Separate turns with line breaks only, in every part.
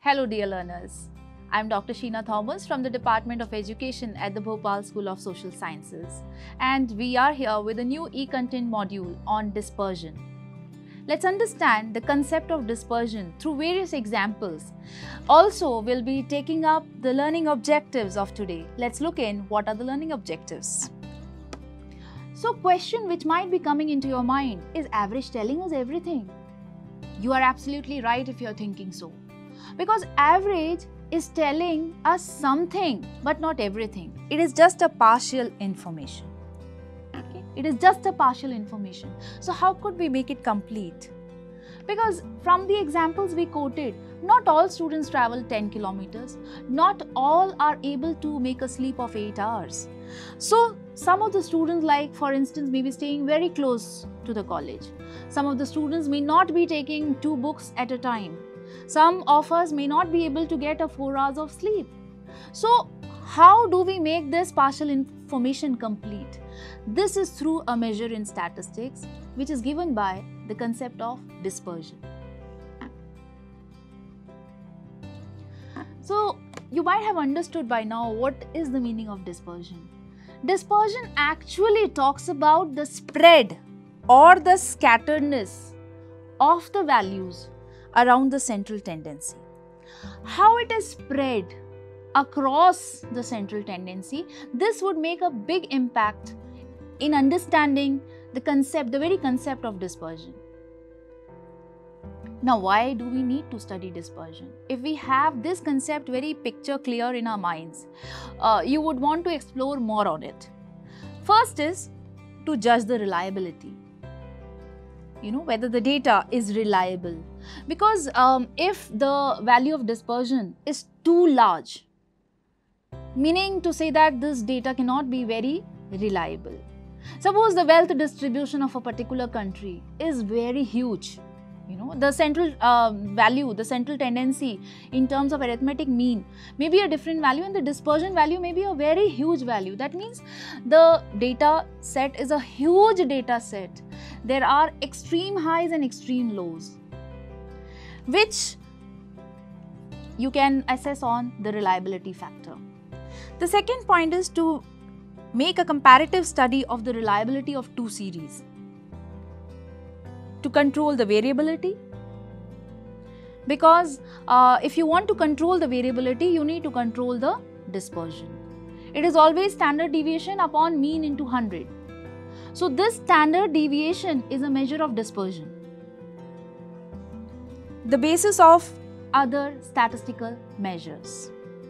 Hello dear learners, I am Dr. Sheena Thomas from the Department of Education at the Bhopal School of Social Sciences, and we are here with a new e-content module on dispersion. Let's understand the concept of dispersion through various examples. Also, we'll be taking up the learning objectives of today. Let's look in what are the learning objectives. So, question which might be coming into your mind, is average telling us everything? You are absolutely right if you're thinking so. Because average is telling us something, but not everything. It is just a partial information. Okay? It is just a partial information. So how could we make it complete? Because from the examples we quoted, not all students travel 10 kilometers. Not all are able to make a sleep of 8 hours. So some of the students, like for instance, may be staying very close to the college. Some of the students may not be taking 2 books at a time. Some of us may not be able to get a 4 hours of sleep. So how do we make this partial information complete? This is through a measure in statistics, which is given by the concept of dispersion. So you might have understood by now what is the meaning of dispersion. Dispersion actually talks about the spread or the scatteredness of the values around the central tendency. How it is spread across the central tendency, this would make a big impact in understanding the concept, the very concept of dispersion. Now, why do we need to study dispersion? If we have this concept very picture clear in our minds, you would want to explore more on it. First is to judge the reliability. Whether the data is reliable. Because if the value of dispersion is too large, meaning to say that this data cannot be very reliable. Suppose the wealth distribution of a particular country is very huge. The central value, the central tendency in terms of arithmetic mean may be a different value, and the dispersion value may be a very huge value. That means the data set is a huge data set. There are extreme highs and extreme lows, which you can assess on the reliability factor. The second point is to make a comparative study of the reliability of 2 series. To control the variability, because if you want to control the variability, you need to control the dispersion. It is always standard deviation upon mean into 100. So this standard deviation is a measure of dispersion, the basis of other statistical measures.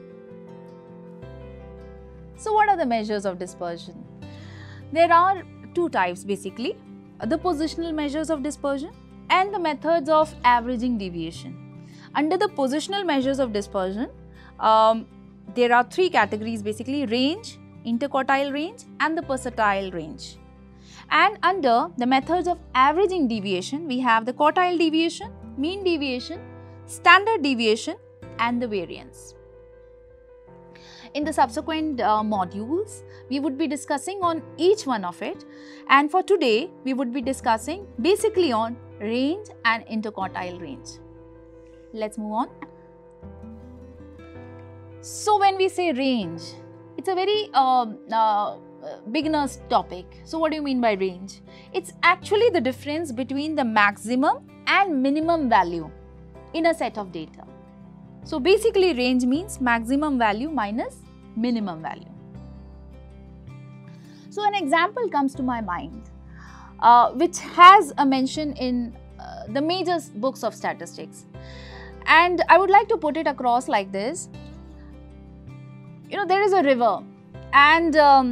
So what are the measures of dispersion? There are 2 types basically. The positional measures of dispersion and the methods of averaging deviation. Under the positional measures of dispersion, there are 3 categories basically: range, interquartile range and the percentile range. And under the methods of averaging deviation, we have the quartile deviation, mean deviation, standard deviation and the variance. In the subsequent modules, we would be discussing on each one of it, and for today we would be discussing basically on range and interquartile range. Let's move on. So when we say range, it's a very beginner's topic. So what do you mean by range? It's actually the difference between the maximum and minimum value in a set of data. So basically range means maximum value minus minimum value. So an example comes to my mind which has a mention in the major books of statistics, and I would like to put it across like this. There is a river, and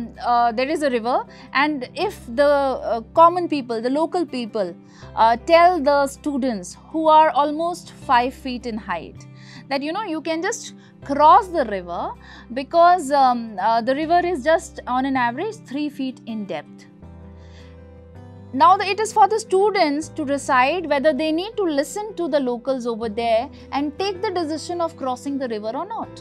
if the common people, the local people tell the students who are almost 5 feet in height that you can just cross the river because the river is just on an average 3 feet in depth. Now it is for the students to decide whether they need to listen to the locals over there and take the decision of crossing the river or not.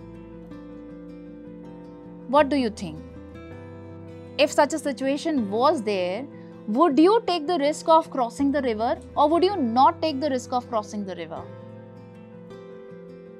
What do you think? If such a situation was there, would you take the risk of crossing the river or would you not take the risk of crossing the river?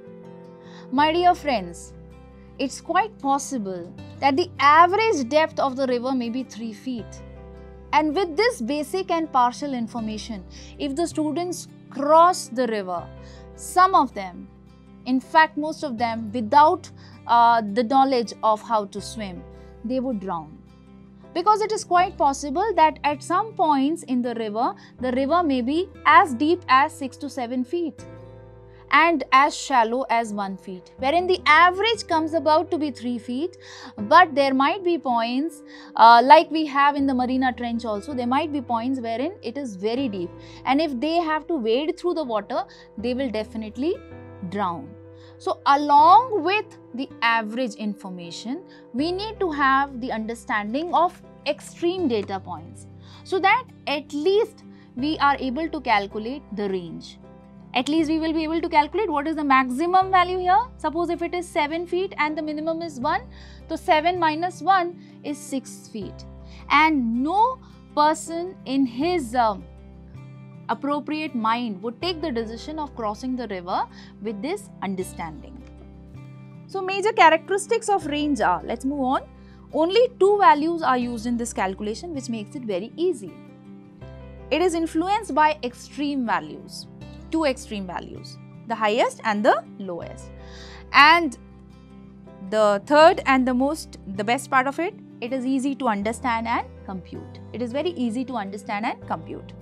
My dear friends, it's quite possible that the average depth of the river may be 3 feet. And with this basic and partial information, if the students cross the river, some of them, in fact most of them, without the knowledge of how to swim, they would drown. Because it is quite possible that at some points in the river may be as deep as 6 to 7 feet and as shallow as 1 feet, wherein the average comes about to be 3 feet, but there might be points like we have in the Marina Trench also, there might be points wherein it is very deep, and if they have to wade through the water, they will definitely drown. So along with the average information, we need to have the understanding of extreme data points, so that at least we are able to calculate the range. At least we will be able to calculate what is the maximum value here. Suppose if it is 7 feet and the minimum is 1, so 7 minus 1 is 6 feet. And no person in his appropriate mind would take the decision of crossing the river with this understanding. So major characteristics of range are, let's move on. Only 2 values are used in this calculation, which makes it very easy. It is influenced by extreme values, 2 extreme values, the highest and the lowest. And the third and the best part of it, it is easy to understand and compute. It is very easy to understand and compute.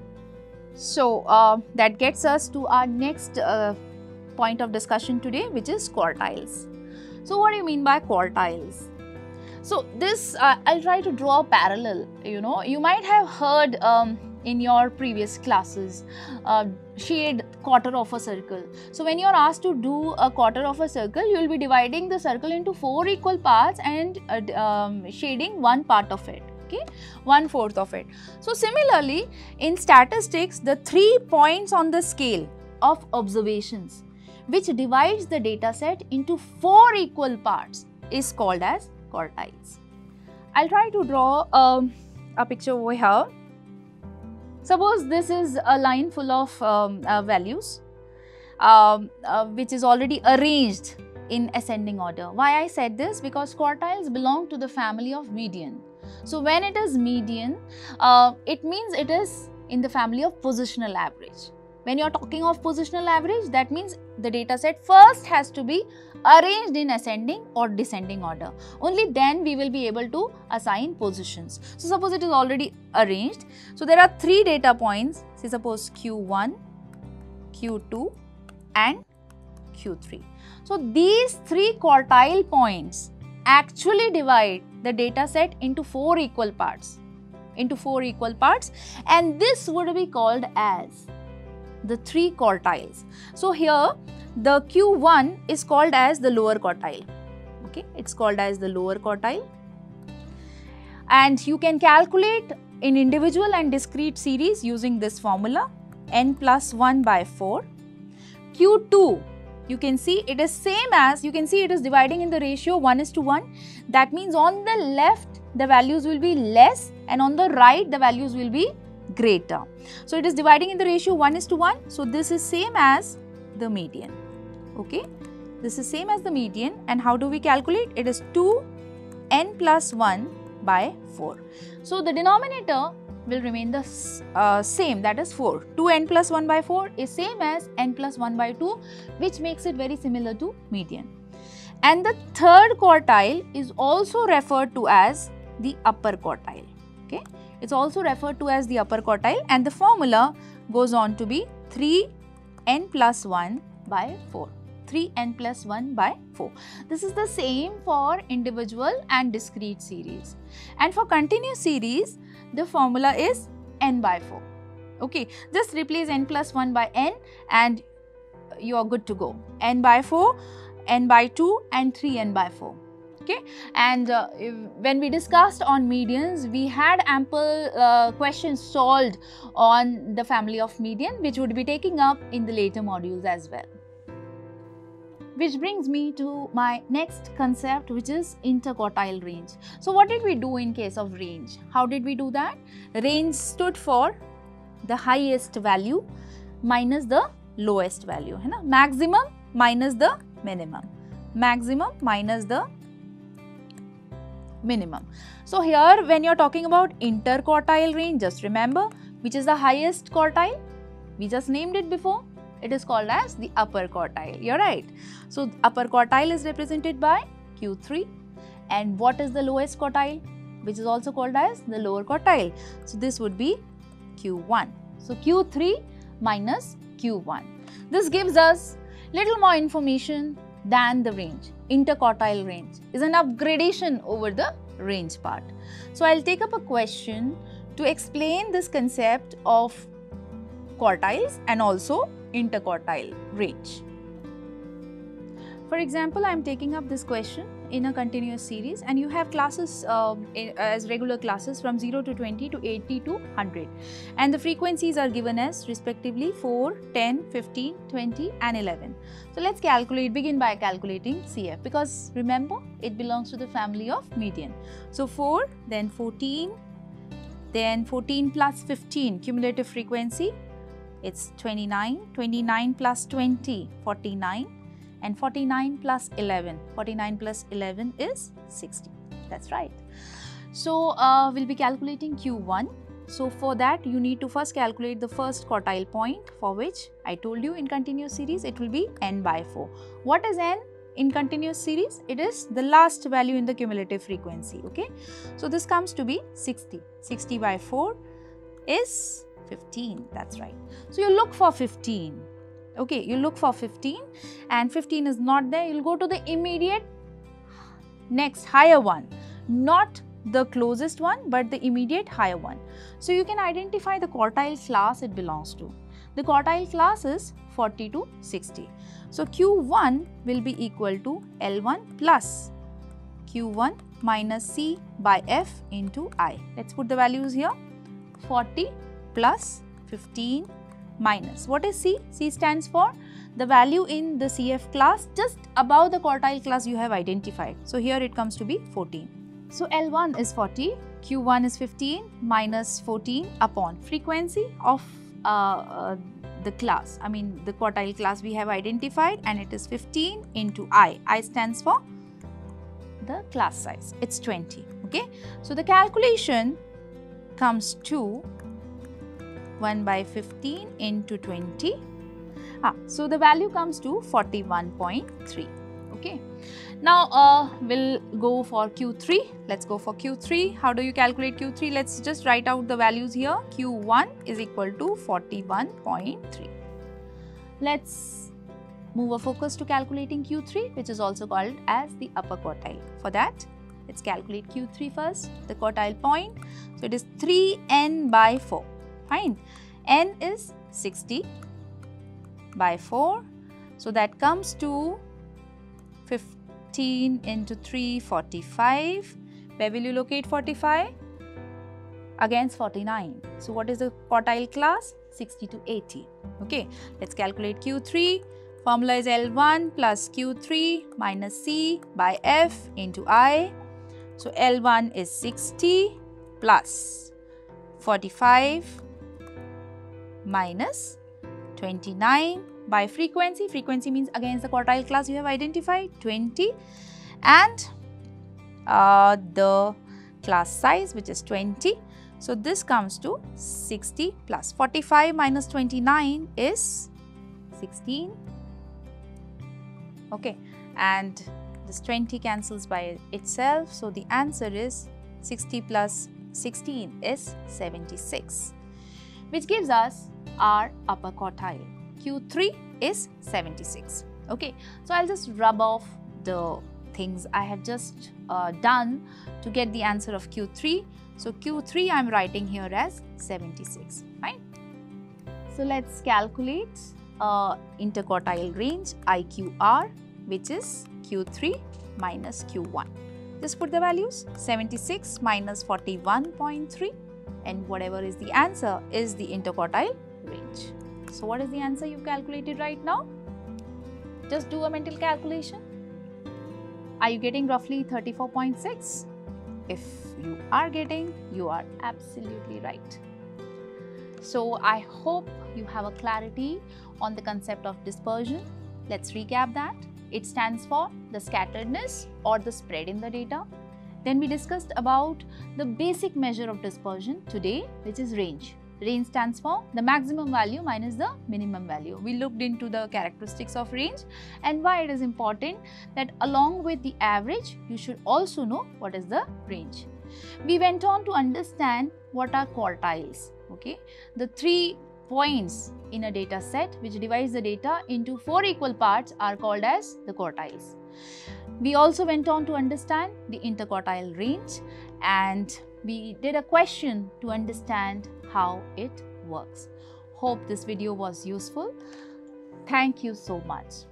So that gets us to our next point of discussion today, which is quartiles. So what do you mean by quartiles? So this, I'll try to draw a parallel. You might have heard in your previous classes, shade quarter of a circle. So when you are asked to do a quarter of a circle, you will be dividing the circle into 4 equal parts and shading 1 part of it. Okay, 1/4 of it. So similarly, in statistics, the 3 points on the scale of observations, which divides the data set into 4 equal parts, is called as quartiles. I'll try to draw a picture over here. Suppose this is a line full of values, which is already arranged in ascending order. Why I said this? Because quartiles belong to the family of median. So when it is median, it means it is in the family of positional average. When you are talking of positional average, that means the data set first has to be arranged in ascending or descending order. Only then we will be able to assign positions. So suppose it is already arranged. So there are 3 data points. Say suppose Q1, Q2 and Q3. So these 3 quartile points actually divide the data set into 4 equal parts. And this would be called as the 3 quartiles. So here the Q1 is called as the lower quartile. Okay, it's called as the lower quartile. And you can calculate in individual and discrete series using this formula, n plus 1 by 4. Q2, you can see it is same as, you can see it is dividing in the ratio 1:1. That means on the left the values will be less and on the right the values will be greater. So it is dividing in the ratio 1:1. So this is same as the median. Okay, this is same as the median. And how do we calculate? It is 2n plus 1 by 4. So the denominator will remain the same, that is 4. 2n plus 1 by 4 is same as n plus 1 by 2, which makes it very similar to median. And the third quartile is also referred to as the upper quartile. Okay, it's also referred to as the upper quartile, and the formula goes on to be 3n plus 1 by 4. 3n plus 1 by 4. This is the same for individual and discrete series. And for continuous series, the formula is n by 4. Okay, just replace n plus 1 by n and you are good to go. N by 4, n by 2 and 3n by 4. Okay, and when we discussed on medians, we had ample questions solved on the family of median, which would be taking up in the later modules as well. Which brings me to my next concept, which is interquartile range. So what did we do in case of range? How did we do that? Range stood for the highest value minus the lowest value, है ना? Maximum minus the minimum. Maximum minus the minimum. So here when you are talking about interquartile range, just remember which is the highest quartile. We just named it before. It is called as the upper quartile. You're right. So upper quartile is represented by Q3. And what is the lowest quartile? Which is also called as the lower quartile. So this would be Q1. So Q3 minus Q1. This gives us little more information than the range. Interquartile range is an upgradation over the range part. So I'll take up a question to explain this concept of quartiles and also interquartile range. For example, I am taking up this question in a continuous series, and you have classes as regular classes from 0 to 20 to 80 to 100, and the frequencies are given as respectively 4, 10, 15, 20 and 11. So let's begin by calculating CF, because remember it belongs to the family of median. So 4, then 14, then 14 plus 15, cumulative frequency, it's 29, 29 plus 20, 49. And 49 plus 11, 49 plus 11 is 60. That's right. So we'll be calculating Q1. So for that you need to first calculate the first quartile point, for which I told you in continuous series it will be n by 4. What is n in continuous series? It is the last value in the cumulative frequency. Okay. So this comes to be 60. 60 by 4 is 15. That's right. So you look for 15. Okay, you look for 15 and 15 is not there, you'll go to the immediate next higher one, not the closest one but the immediate higher one. So you can identify the quartile class it belongs to. The quartile class is 40 to 60. So Q1 will be equal to L1 plus Q1 minus C by F into I. Let's put the values here. 40 plus 15 minus, what is C? C stands for the value in the CF class just above the quartile class you have identified. So here it comes to be 14. So L1 is 40, Q1 is 15 minus 14 upon frequency of the class, I mean the quartile class we have identified, and it is 15 into I. I stands for the class size, it's 20. Okay. So the calculation comes to 1 by 15 into 20. So the value comes to 41.3. Okay. Now we'll go for Q3. Let's go for Q3. How do you calculate Q3? Let's just write out the values here. Q1 is equal to 41.3. Let's move our focus to calculating Q3, which is also called as the upper quartile. For that, let's calculate Q3 first, the quartile point. So it is 3n by 4. Fine. N is 60 by 4. So that comes to 15 into 3, 45. Where will you locate 45? Against 49. So what is the quartile class? 60 to 80. Okay. Let's calculate Q3. Formula is L1 plus Q3 minus C by F into I. So L1 is 60 plus 45 minus 29 by frequency. Frequency means against the quartile class you have identified, 20, and the class size, which is 20. So this comes to 60 plus 45 minus 29 is 16. Okay, and this 20 cancels by itself. So the answer is 60 plus 16 is 76, which gives us our upper quartile. Q3 is 76. Okay, so I'll just rub off the things I have just done to get the answer of Q3. So Q3 I'm writing here as 76. Fine. So let's calculate interquartile range IQR, which is Q3 minus Q1. Just put the values, 76 minus 41.3, and whatever is the answer is the interquartile range. So what is the answer you've calculated right now? Just do a mental calculation. Are you getting roughly 34.6? If you are getting, you are absolutely right. So I hope you have a clarity on the concept of dispersion. Let's recap that. It stands for the scatteredness or the spread in the data. Then we discussed about the basic measure of dispersion today, which is range. Range stands for the maximum value minus the minimum value. We looked into the characteristics of range and why it is important that along with the average, you should also know what is the range. We went on to understand what are quartiles. Okay, the 3 points in a data set which divides the data into 4 equal parts are called as the quartiles. We also went on to understand the interquartile range and we did a question to understand how it works. Hope this video was useful. Thank you so much.